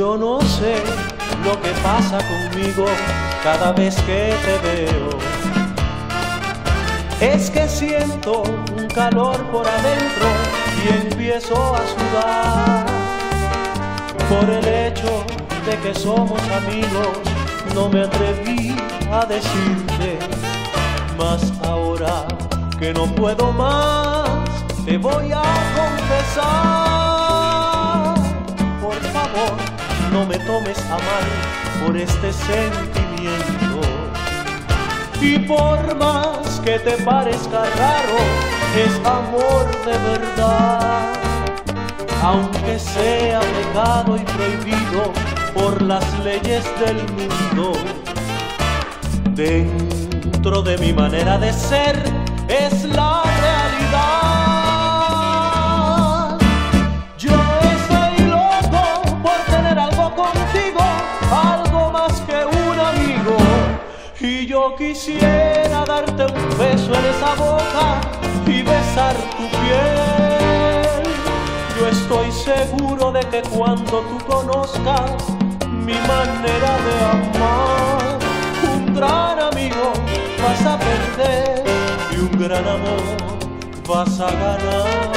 Yo no sé lo que pasa conmigo cada vez que te veo. Es que siento un calor por adentro y empiezo a sudar. Por el hecho de que somos amigos, no me atreví a decirte. Mas ahora que no puedo más, te voy a confesar. Por favor, no me tomes a mal por este sentimiento. Y por más que te parezca raro, es amor de verdad. Aunque sea pecado y prohibido por las leyes del mundo, dentro de mi manera de ser es la realidad. Yo estoy loco por tener algo contigo, algo más que un amigo. Y yo quisiera darte un beso en esa boca y besar tu piel. Yo estoy seguro de que cuando tú conozcas mi manera de amar, un gran amigo vas a perder y un gran amor vas a ganar.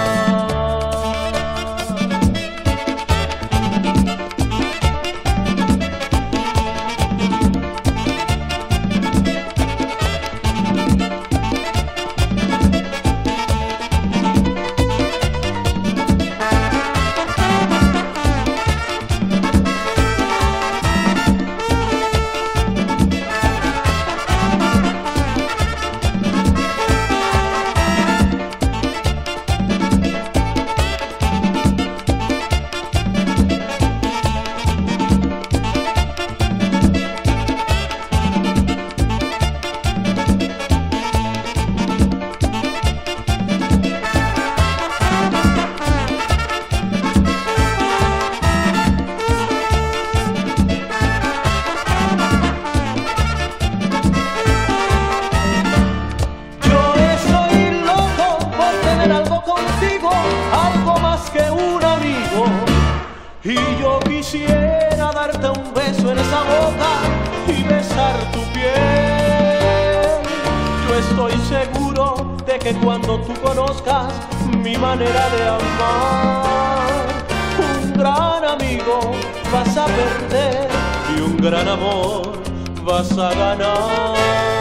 Algo más que un amigo. Y yo quisiera darte un beso en esa boca y besar tu piel. Yo estoy seguro de que cuando tú conozcas mi manera de amar, un gran amigo vas a perder y un gran amor vas a ganar.